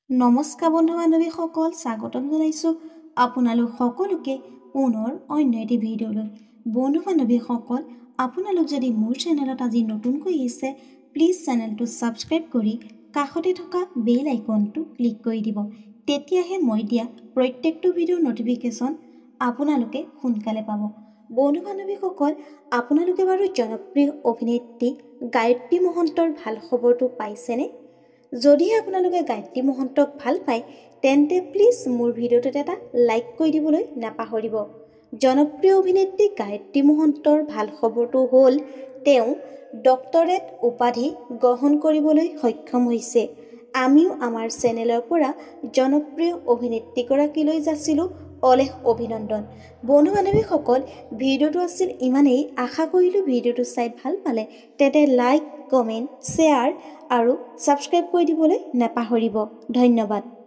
নমস্কাৰ বন্ধু বান্ধৱীসকল, স্বাগতম জনাইছোঁ আপোনালোক সকলোকে পুনৰ অন্য এটি ভিডিঅ'লৈ। বন্ধু বান্ধৱীসকল, আপোনালোক যদি মোৰ চেনেলত আজি নতুনকৈ আহিছে, প্লিজ চেনেলটো ছাবস্ক্ৰাইব কৰি কাষতে থকা বেল আইকনটো ক্লিক কৰি দিব। তেতিয়াহে মই দিয়া প্ৰত্যেকটো ভিডিঅ'ৰ নটিফিকেশ্যন আপোনালোকে সোনকালে পাব। বন্ধু বান্ধৱীসকল, আপোনালোকে বাৰু জনপ্ৰিয় অভিনেত্ৰী গায়ত্ৰী মহন্তৰ ভাল খবৰটো পাইছেনে? যদি আপোনালোকে গায়ত্ৰী মহন্তক ভাল পায় তেন্তে প্লিজ মোৰ ভিডিঅ'টোত এটা লাইক কৰি দিবলৈ নাপাহৰিব। জনপ্ৰিয় অভিনেত্ৰী গায়ত্ৰী মহন্তৰ ভাল খবৰটো হ'ল তেওঁ ডক্টৰেট উপাধি গ্ৰহণ কৰিবলৈ সক্ষম হৈছে। আমিও আমাৰ চেনেলৰ পৰা জনপ্ৰিয় অভিনেত্ৰীগৰাকীলৈ যাচিলোঁ অলেখ অভিনন্দন। বন্ধু বান্ধৱীসকল, ভিডিঅ'টো আছিল ইমানেই। আশা কৰিলোঁ ভিডিঅ'টো চাই ভাল পালে তেন্তে লাইক, কমেণ্ট, শ্বেয়াৰ আৰু ছাবস্ক্ৰাইব কৰি দিবলৈ নাপাহৰিব। ধন্যবাদ।